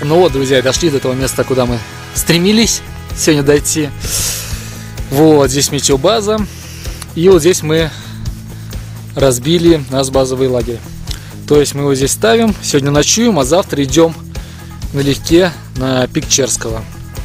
Ну вот, друзья, дошли до того места, куда мы стремились сегодня дойти. Вот здесь метеобаза. И вот здесь мы разбили наш базовый лагерь. То есть мы его здесь ставим, сегодня ночуем, а завтра идем налегке на пик Черского.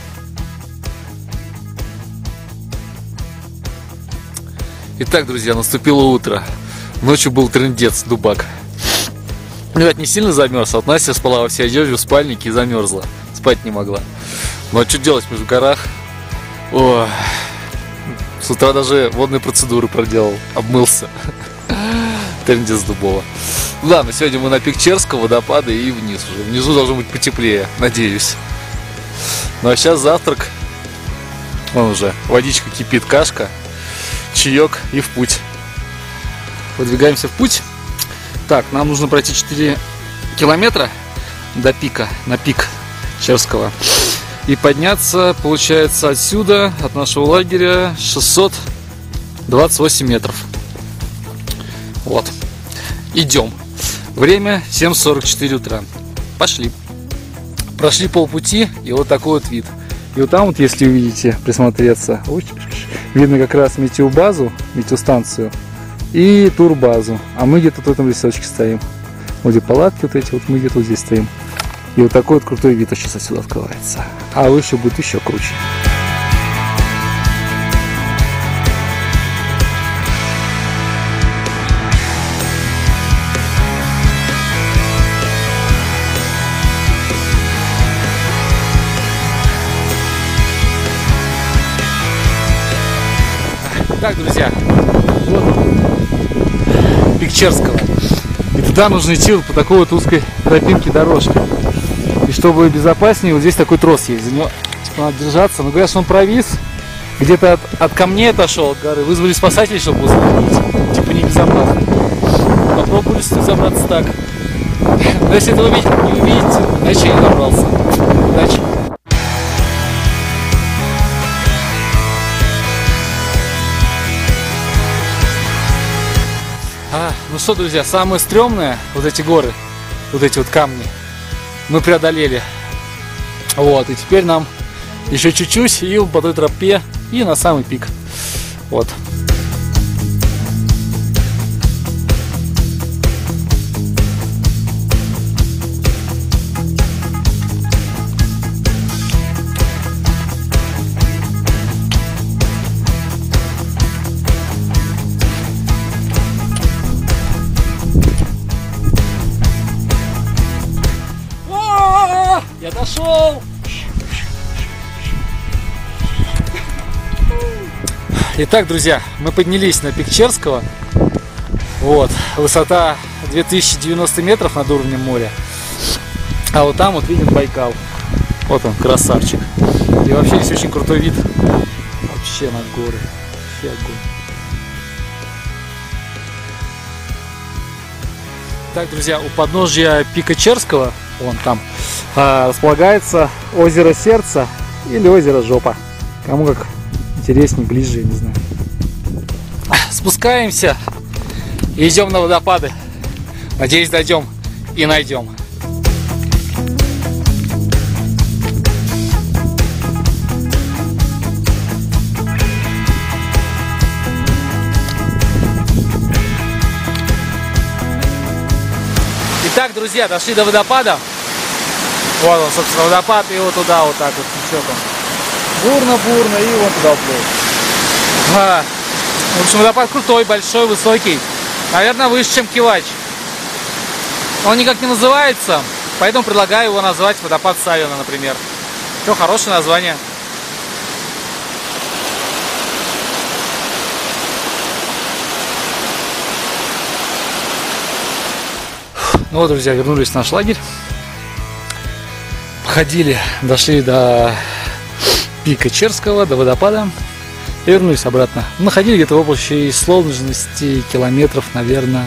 Итак, друзья, наступило утро. Ночью был трындец, дубак. Я не сильно замерз, а вот Настя спала во всей одежде в спальнике и замерзла. Спать не могла. Ну а что делать, мы в горах? Ой. С утра даже водные процедуры проделал, обмылся. Трындец дубово. Ладно, сегодня мы на пик Черского, водопады и вниз уже. Внизу должно быть потеплее, надеюсь. Ну а сейчас завтрак. Вон уже водичка кипит, кашка, чаек и в путь. Выдвигаемся в путь. Так, нам нужно пройти 4 километра до пика, на пик Черского. И подняться, получается, отсюда, от нашего лагеря, 628 метров. Вот. Идем. Время 7:44 утра. Пошли. Прошли полпути, и вот такой вот вид. И вот там вот, если увидите, присмотреться, видно как раз метеобазу, метеостанцию и турбазу. А мы где-то в этом лесочке стоим. Вот где палатки вот эти, вот мы где-то вот здесь стоим. И вот такой вот крутой вид сейчас отсюда открывается. А выше будет еще круче. Так, друзья, вот пик Черского. И туда нужно идти вот по такой вот узкой тропинке, дорожке. И чтобы безопаснее, вот здесь такой трос есть. За него типа надо держаться. Но говорят, что он провис. Где-то от камней отошел, от горы. Вызвали спасателей, чтобы его спустить. Типа небезопасно. Попробовали забраться так. Но если этого не увидите, иначе я не добрался. Удачи. Ну что, друзья, самое стрёмное, вот эти горы, вот эти вот камни, мы преодолели. Вот, и теперь нам еще чуть-чуть и по той тропе, и на самый пик. Вот. Я дошел! Итак, друзья, мы поднялись на пик Черского. Вот, высота 2090 метров над уровнем моря. А вот там вот виден Байкал. Вот он, красавчик. И вообще здесь очень крутой вид. Вообще на горы. Вообще огонь. Так, друзья, у подножья пика Черского, вон там, располагается озеро Сердце или озеро Жопа. Кому как интереснее, ближе, я не знаю. Спускаемся и идем на водопады. Надеюсь, дойдем и найдем. Итак, друзья, дошли до водопада. Вот он, собственно, водопад, и вот туда вот так вот течет он. Бурно-бурно, и вот туда уплыл. В общем, водопад крутой, большой, высокий. Наверное, выше, чем Кивач. Он никак не называется, поэтому предлагаю его назвать водопад Савина, например. Все, хорошее название. Ну вот, друзья, вернулись в наш лагерь. Ходили, дошли до пика Черского, до водопада и вернулись обратно. Находили где-то в общей сложности километров, наверное,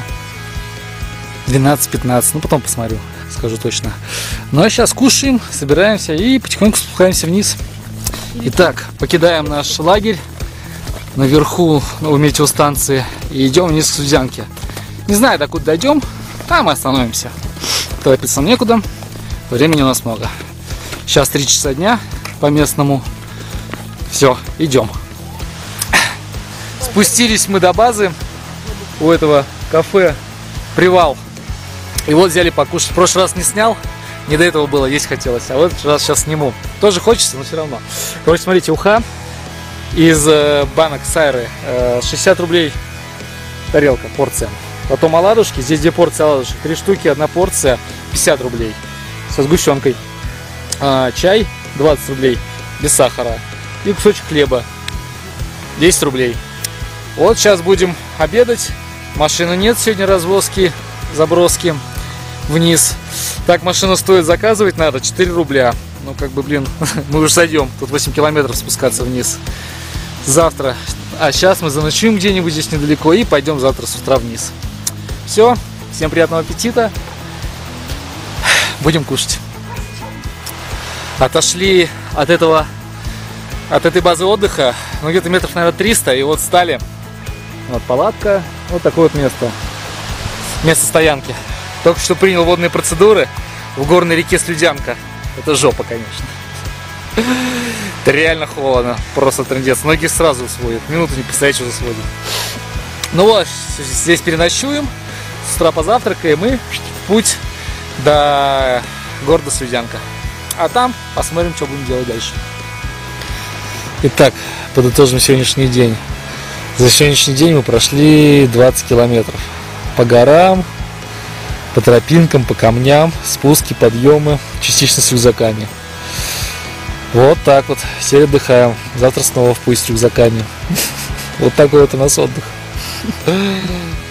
12-15. Ну, потом посмотрю, скажу точно. Ну, а сейчас кушаем, собираемся и потихоньку спускаемся вниз. Итак, покидаем наш лагерь наверху у метеостанции и идем вниз к Судзянке. Не знаю, докуда дойдем, там мы остановимся. Торопиться некуда, времени у нас много. Сейчас 3 часа дня по местному. Все, идем. Спустились мы до базы у этого кафе «Привал». И вот взяли покушать. В прошлый раз не снял, не до этого было, есть хотелось. А вот раз сейчас сниму. Тоже хочется, но все равно. Короче, смотрите, уха из банок сайры. 60 рублей тарелка, порция. Потом оладушки, здесь 2 порции оладушек. 3 штуки, 1 порция, 50 рублей. Со сгущенкой. Чай 20 рублей, без сахара. И кусочек хлеба 10 рублей. Вот сейчас будем обедать. Машины нет сегодня, развозки, заброски вниз. Так, машину стоит заказывать надо 4 рубля. Ну, как бы, блин, мы уже сойдем. Тут 8 километров спускаться вниз. Завтра. А сейчас мы заночуем где-нибудь здесь недалеко и пойдем завтра с утра вниз. Все. Всем приятного аппетита. Будем кушать. Отошли от этой базы отдыха, ну, где-то метров, наверное, 300. И вот стали. Вот палатка. Вот такое вот место. Место стоянки. Только что принял водные процедуры в горной реке Слюдянка. Это жопа, конечно. Это реально холодно. Просто трындец. Ноги сразу сводят. Минуту не постоять, уже сводят. Ну вот, здесь переночуем. С утра позавтракаем и в путь до города Слюдянка. А там посмотрим, что будем делать дальше. Итак, подытожим сегодняшний день. За сегодняшний день мы прошли 20 километров. По горам, по тропинкам, по камням, спуски, подъемы, частично с рюкзаками. Вот так вот. Все отдыхаем. Завтра снова в путь с рюкзаками. Вот такой вот у нас отдых.